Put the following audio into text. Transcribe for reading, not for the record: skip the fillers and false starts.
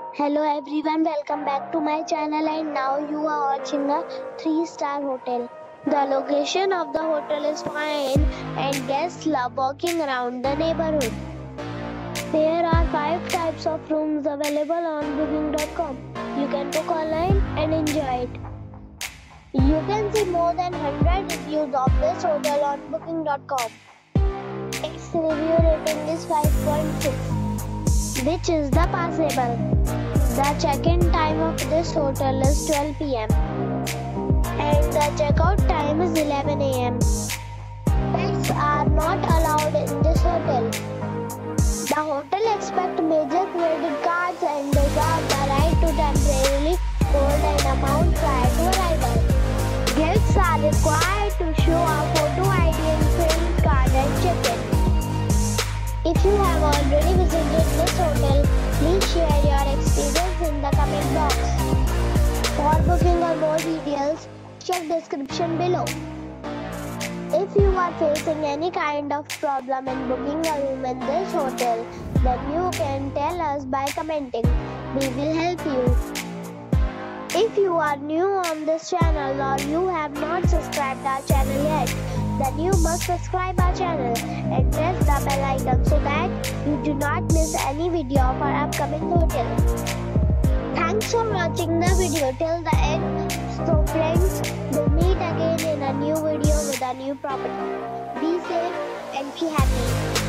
Hello everyone, welcome back to my channel and now you are watching a 3-star hotel. The location of the hotel is fine and guests love walking around the neighborhood. There are 5 types of rooms available on booking.com. You can book online and enjoy it. You can see more than 100 reviews of this hotel on booking.com. Its review rating is 5.6, which is the passable. The check-in time of this hotel is 12 p.m. and the checkout time is 11 a.m. Pets are not allowed in this hotel. The hotel accepts major credit cards and reserves the right to temporarily hold an amount prior to arrival. Guests are required to show a photo ID and credit card at check-in. If you have already visited this hotel, please share your experience in the comment box. For booking or more details, check description below. If you are facing any kind of problem in booking a room in this hotel, then you can tell us by commenting. We will help you. If you are new on this channel or you have not subscribed our channel yet, then you must subscribe our channel and press the bell icon so that you do not miss any video of our upcoming hotel. Thanks for watching the video till the end. So friends, we'll meet again in a new video with a new property. Be safe and be happy.